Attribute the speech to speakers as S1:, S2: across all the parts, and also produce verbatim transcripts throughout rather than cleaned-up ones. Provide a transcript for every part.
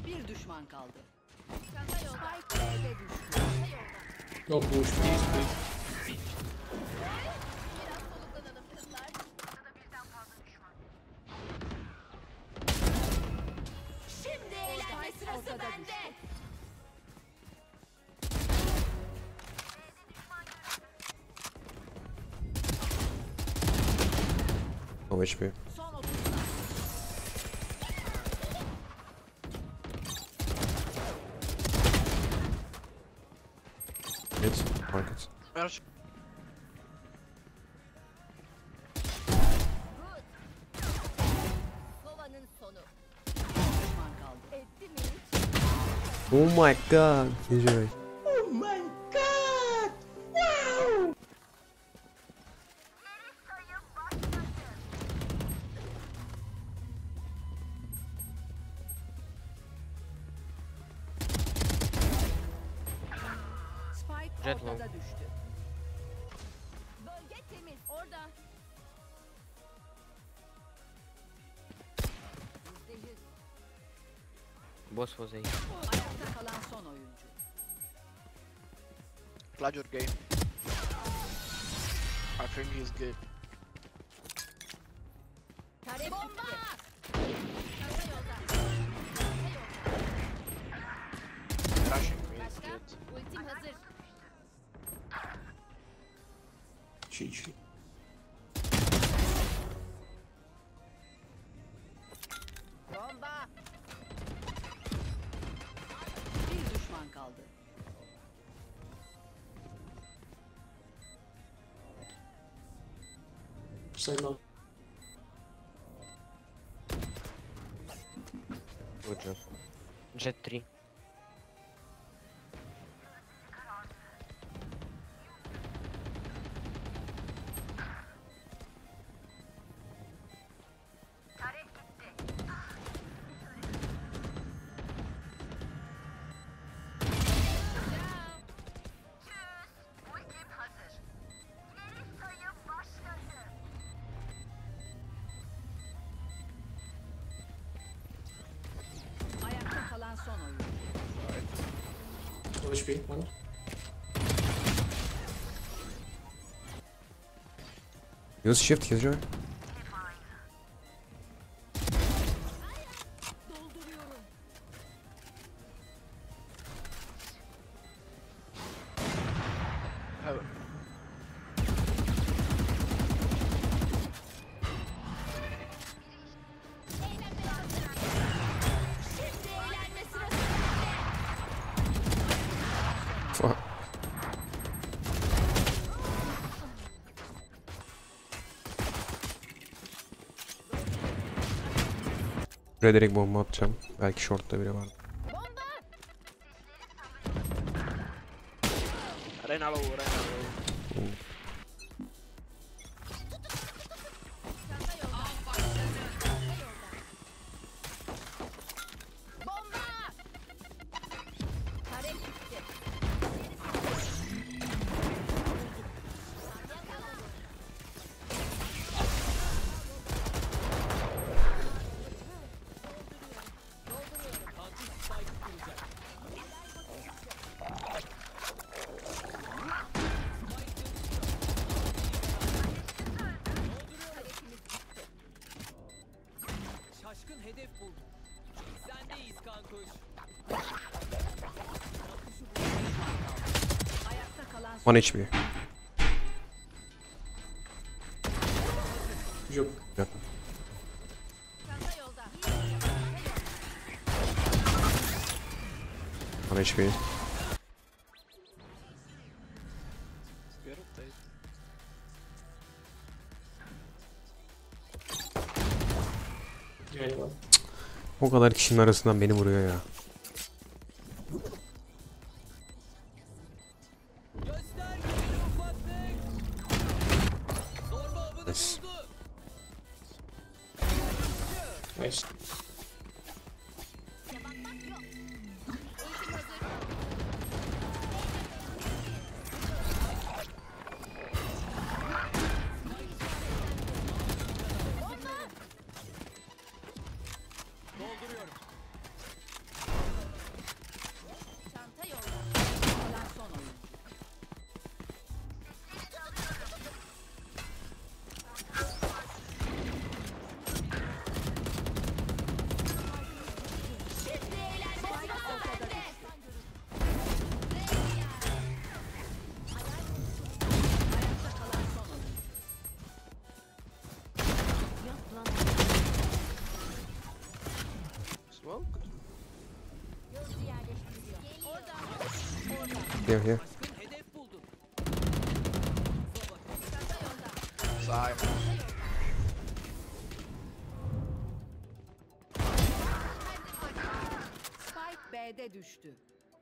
S1: Bir düşman kaldı.
S2: Çanta yolda. B'de düştü.
S3: Yok bu uç değil.
S2: Biraz soluklanalım kızlar. Şimdi eğlenme sırası bende.
S4: No H P.
S1: Son otuz saniye.
S4: Mid. Market.
S5: Merch.
S2: Kovanın sonu.
S1: Bir düşman kaldı.
S2: Etti mi hiç?
S4: Oh my god. Enjoy.
S1: Spike
S6: Jet
S1: ortada
S6: long.
S1: düştü.
S2: Bölge temiz. Orada. Yüzde yüz.
S6: Boss was A.
S1: Ayakta kalan son oyuncu.
S5: Glad you're gay. I think he's gay.
S2: Tarek bomba. Çanta yolda. Çanta yolda.
S5: Crashing me.
S2: Başka?
S5: Good.
S2: Ultim hazır.
S3: Çiğ çiğ.
S2: Bomba.
S1: Bir düşman kaldı.
S3: Sayın
S6: Good job. Jet three.
S1: Ayakta kalan son oyuncu.
S3: No H P. One.
S4: Use shift, Killjoy.
S2: Dolduruyorum.
S5: Heaven.
S2: Eğlenme lazım. Şimdi eğlenme sırası bende.
S4: Fuck. Buraya direkt bomba atacağım. Belki short'ta biri var.
S2: Bomba.
S5: Reyna low, Reyna low.
S2: Çanta yolda. Çanta yolda. Bomba. Tarek gitti. Yakaladım.
S7: Şaşkın hedef buldum. Sendeyiz kankuş.
S1: Ayakta kalan son
S4: one H P.
S3: Yok.
S4: Yok.
S2: Çanta yolda.
S4: one H P.
S5: Get update.
S3: Galiba.
S4: O kadar kişinin arasından beni vuruyor ya.
S7: Göster gücünü ufaklık. Zorba avını
S4: Nice.
S7: buldu.
S3: Nice.
S2: Bakmak yok. Ultim hazır.
S7: Dolduruyorum.
S4: Here, here.
S7: Şaşkın hedef buldu.
S2: Çanta yolda.
S5: Side.
S1: Spike B'de düştü.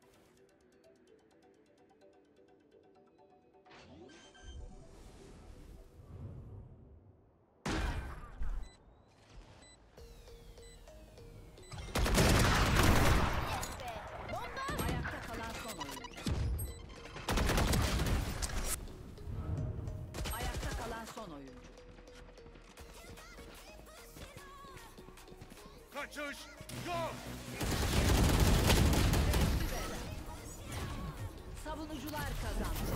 S1: Ayakta kalan son oyuncu. Ayakta kalan son oyuncu.
S8: Kaçış yok.
S1: Savunucular kazandı.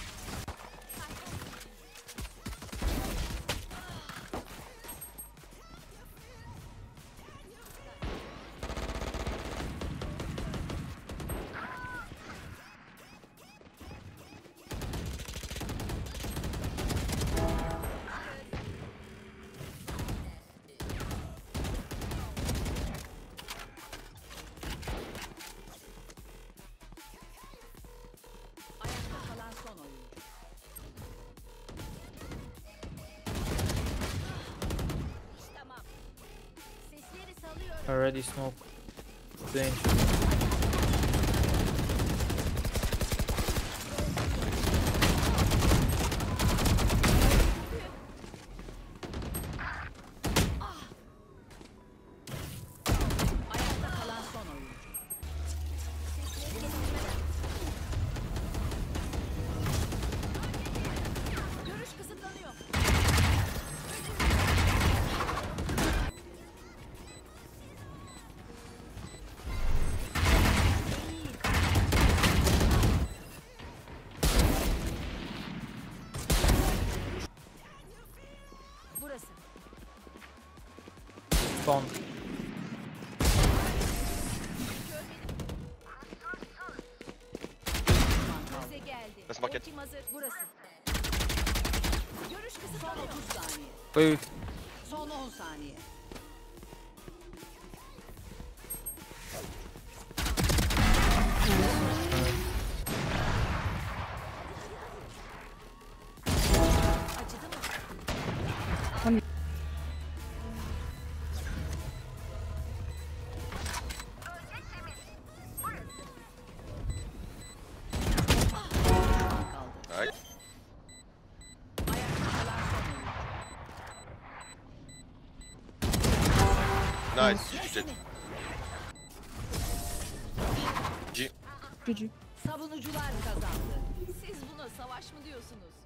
S1: Ayakta kalan son oyuncu.
S2: Tamam. Sesleri salıyorum.
S9: Already smoke. Range.
S1: Ayakta kalan son oyuncu.
S2: Görüş kısıtlanıyor.
S1: Burası.
S9: Spawn.
S2: Bize geldi.
S8: Let's mark it.
S2: Ultim hazır.
S1: Burası.
S2: Görüş
S1: Son
S2: kısıtlanıyor.
S1: otuz saniye.
S9: Wait, wait.
S1: Son on saniye. Acıdı mı? Kaldı.
S8: Right.
S1: Ayakta kalan son oyuncu.
S8: Nice. G G.
S1: Savunucular kazandı.
S2: Siz buna savaş mı diyorsunuz?